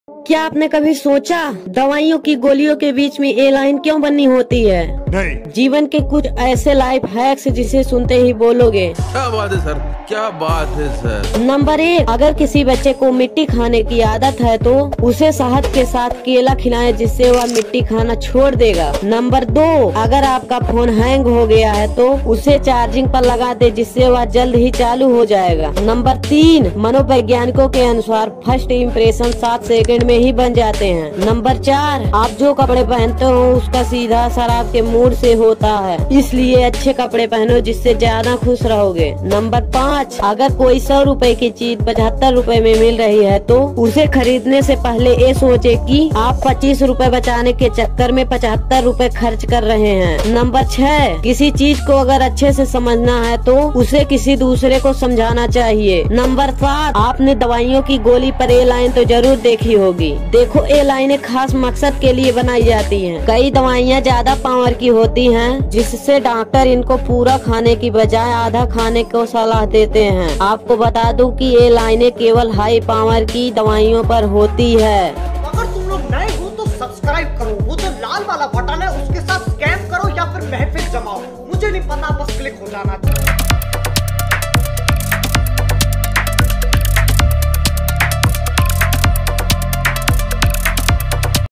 क्या आपने कभी सोचा दवाइयों की गोलियों के बीच में ए लाइन क्यों बननी होती है? नहीं। जीवन के कुछ ऐसे लाइफ हैक्स जिसे सुनते ही बोलोगे क्या बात है सर, क्या बात है सर। नंबर 1, अगर किसी बच्चे को मिट्टी खाने की आदत है तो उसे शहद के साथ केला खिलाएं जिससे वह मिट्टी खाना छोड़ देगा। नंबर 2, अगर आपका फोन हैंग हो गया है तो उसे चार्जिंग पर लगा दे जिससे वह जल्द ही चालू हो जाएगा। नंबर 3, मनोवैज्ञानिकों के अनुसार फर्स्ट इम्प्रेशन 7 सेकंड में ही बन जाते हैं। नंबर 4, आप जो कपड़े पहनते हो उसका सीधा असर आपके मूड से होता है, इसलिए अच्छे कपड़े पहनो जिससे ज्यादा खुश रहोगे। नंबर 5, अगर कोई 100 रुपए की चीज 75 रुपए में मिल रही है तो उसे खरीदने से पहले ये सोचे कि आप 25 रुपए बचाने के चक्कर में 75 रुपए खर्च कर रहे हैं। नंबर 6, किसी चीज को अगर अच्छे से समझना है तो उसे किसी दूसरे को समझाना चाहिए। नंबर 7, आपने दवाइयों की गोली पर ए लाइन तो जरूर देखी होगी। देखो, ए लाइनें खास मकसद के लिए बनाई जाती हैं। कई दवाइयाँ ज्यादा पावर की होती हैं जिससे डॉक्टर इनको पूरा खाने की बजाय आधा खाने को सलाह देते हैं। आपको बता दूं कि ये लाइनें केवल हाई पावर की दवाइयों पर होती है। अगर तुम लोग नए हो तो सब्सक्राइब करो, वो जो लाल वाला बटन है उसके साथ स्कैम करो या फिर महफिल जमाओ, मुझे नहीं पता, बस क्लिक हो जाना चाहिए।